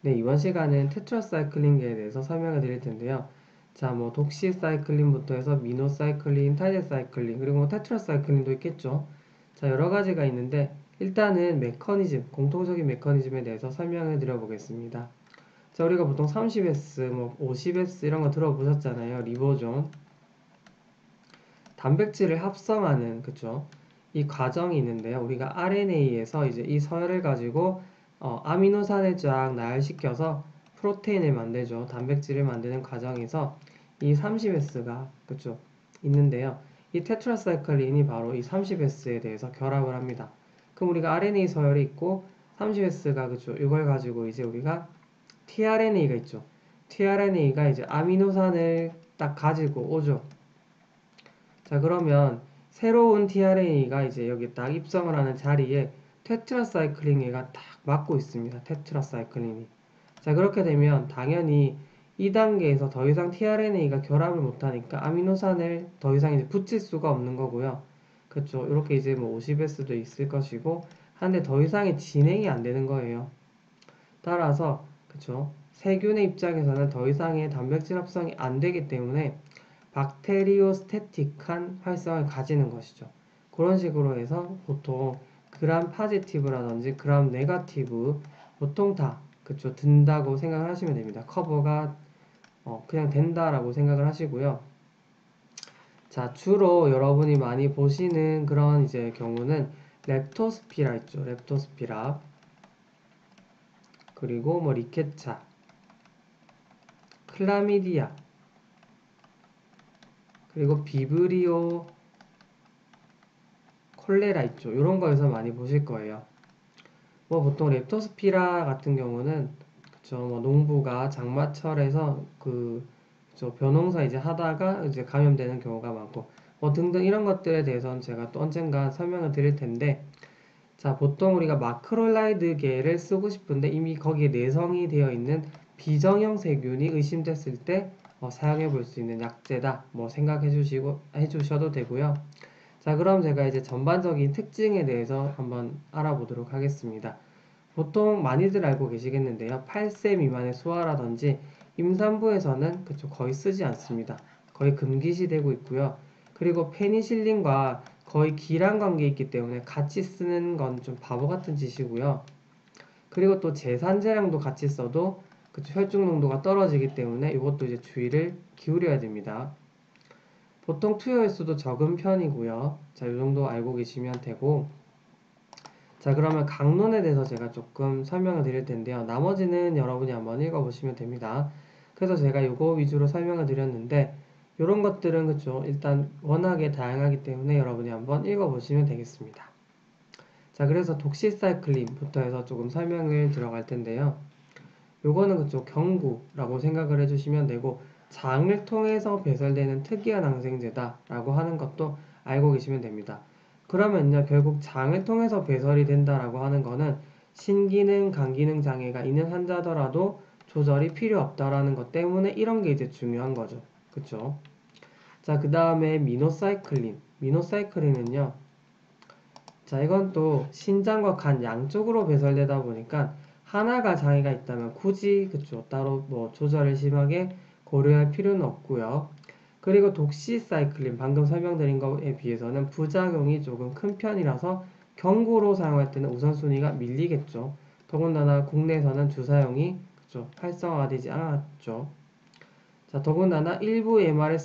네, 이번 시간은 테트라사이클린에 대해서 설명을 드릴 텐데요. 자, 뭐 독시사이클린부터 해서 미노사이클린, 타이제사이클린, 그리고 뭐 테트라사이클린도 있겠죠. 자, 여러 가지가 있는데 일단은 메커니즘, 공통적인 메커니즘에 대해서 설명을 드려보겠습니다. 자, 우리가 보통 30S, 뭐 50S 이런 거 들어보셨잖아요. 리보존. 단백질을 합성하는, 그쵸? 이 과정이 있는데요. 우리가 RNA에서 이제 이 서열을 가지고 아미노산을 쫙 나열시켜서 프로테인을 만들죠. 단백질을 만드는 과정에서 이 30S가, 그쵸? 있는데요. 이 테트라사이클린이 바로 이 30S에 대해서 결합을 합니다. 그럼 우리가 RNA 서열이 있고 30S가, 그쵸? 이걸 가지고 이제 우리가 tRNA가 있죠. tRNA가 이제 아미노산을 딱 가지고 오죠. 자, 그러면 새로운 tRNA가 이제 여기 딱 입성을 하는 자리에 테트라사이클린이가 딱 맞고 있습니다. 테트라사이클린이. 자, 그렇게 되면 당연히 2단계에서 더 이상 tRNA가 결합을 못하니까 아미노산을 더 이상 이제 붙일 수가 없는 거고요. 그쵸? 이렇게 이제 뭐 50S도 있을 것이고, 한데 더 이상의 진행이 안 되는 거예요. 따라서, 그쵸? 세균의 입장에서는 더 이상의 단백질 합성이 안 되기 때문에 박테리오스태틱한 활성을 가지는 것이죠. 그런 식으로 해서 보통 그람 파지티브라든지 그람 네가티브 보통 다 그쵸 든다고 생각을 하시면 됩니다. 커버가 그냥 된다라고 생각을 하시고요. 자, 주로 여러분이 많이 보시는 그런 이제 경우는 렙토스피라 있죠. 렙토스피라 그리고 뭐 리케차, 클라미디아 그리고 비브리오 콜레라 있죠. 이런 거에서 많이 보실 거예요. 뭐 보통 렙토스피라 같은 경우는 그쵸 뭐 농부가 장마철에서 그쵸 벼농사 이제 하다가 이제 감염되는 경우가 많고 뭐 등등 이런 것들에 대해서는 제가 또 언젠가 설명을 드릴 텐데 자 보통 우리가 마크롤라이드계를 쓰고 싶은데 이미 거기에 내성이 되어 있는 비정형 세균이 의심됐을 때 사용해 볼 수 있는 약제다 뭐 생각해 주시고 해주셔도 되고요. 자 그럼 제가 이제 전반적인 특징에 대해서 한번 알아보도록 하겠습니다. 보통 많이들 알고 계시겠는데요. 8세 미만의 소아라든지 임산부에서는 그쵸 거의 쓰지 않습니다. 거의 금기시되고 있고요. 그리고 페니실린과 거의 기란 관계에 있기 때문에 같이 쓰는 건 좀 바보 같은 짓이고요. 그리고 또 제산제량도 같이 써도 그쵸 혈중 농도가 떨어지기 때문에 이것도 이제 주의를 기울여야 됩니다. 보통 투여 횟수도 적은 편이고요. 자, 이 정도 알고 계시면 되고 자, 그러면 강론에 대해서 제가 조금 설명을 드릴 텐데요. 나머지는 여러분이 한번 읽어보시면 됩니다. 그래서 제가 이거 위주로 설명을 드렸는데, 이런 것들은 그쵸. 일단 워낙에 다양하기 때문에 여러분이 한번 읽어보시면 되겠습니다. 자, 그래서 독시사이클린부터 해서 조금 설명을 들어갈 텐데요. 요거는 그쵸. 경구라고 생각을 해주시면 되고, 장을 통해서 배설되는 특이한 항생제다라고 하는 것도 알고 계시면 됩니다. 그러면요, 결국 장을 통해서 배설이 된다라고 하는 거는 신기능, 간기능 장애가 있는 환자더라도 조절이 필요 없다라는 것 때문에 이런 게 이제 중요한 거죠. 그쵸? 자, 그 다음에 미노사이클린. 미노사이클린은요, 자, 이건 또 신장과 간 양쪽으로 배설되다 보니까 하나가 장애가 있다면 굳이 그쵸 따로 뭐 조절을 심하게 고려할 필요는 없고요. 그리고 독시사이클린 방금 설명드린 것에 비해서는 부작용이 조금 큰 편이라서 경구로 사용할 때는 우선순위가 밀리겠죠. 더군다나 국내에서는 주사용이 그쵸 활성화되지 않았죠. 자, 더군다나 일부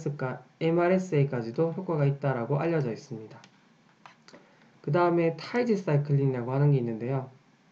MRSA까지도 효과가 있다라고 알려져 있습니다. 그 다음에 타이즈사이클린이라고 하는 게 있는데요.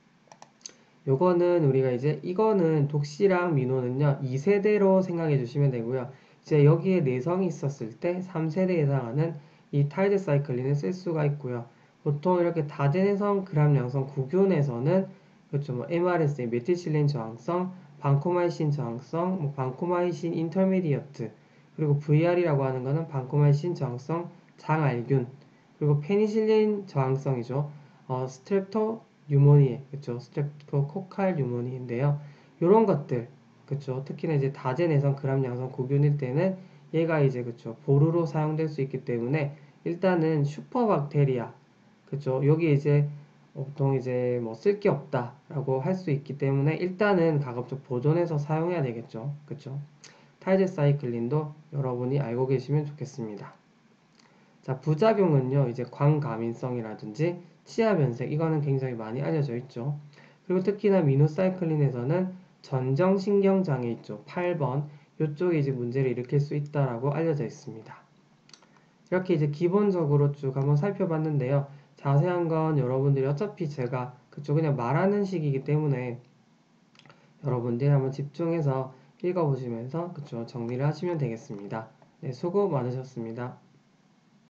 요거는 우리가 이거는 독시랑 민호는요 2세대로 생각해 주시면 되고요. 이제 여기에 내성이 있었을 때 3세대에 해당하는 이 타이드사이클린을 쓸 수가 있고요. 보통 이렇게 다제내성 그람 양성 구균에서는 그렇죠. 뭐 MRSA 메틸실린 저항성, 반코마이신 저항성, 뭐 반코마이신 인터미디어트 그리고 VR이라고 하는 거는 반코마이신 저항성 장알균 그리고 페니실린 저항성이죠. 스트랩토 뉴모니에, 그쵸? 스트랩토코칼 뉴모니인데요. 요런 것들, 그쵸? 특히나 이제 다제내성 그람 양성 구균일 때는 얘가 이제, 그쵸? 보루로 사용될 수 있기 때문에 일단은 슈퍼박테리아, 그쵸? 여기 이제 보통 이제 뭐 쓸 게 없다라고 할 수 있기 때문에 일단은 가급적 보존해서 사용해야 되겠죠. 그쵸? 타이즈 사이클린도 여러분이 알고 계시면 좋겠습니다. 자, 부작용은요, 이제 광감인성이라든지 치아 변색, 이거는 굉장히 많이 알려져 있죠. 그리고 특히나 미노사이클린에서는 전정신경장애 있죠. 8번, 요쪽에 이제 문제를 일으킬 수 있다라고 알려져 있습니다. 이렇게 이제 기본적으로 쭉 한번 살펴봤는데요. 자세한 건 여러분들이 어차피 제가 그쪽 그냥 말하는 식이기 때문에 여러분들이 한번 집중해서 읽어보시면서 그쪽 정리를 하시면 되겠습니다. 네, 수고 많으셨습니다.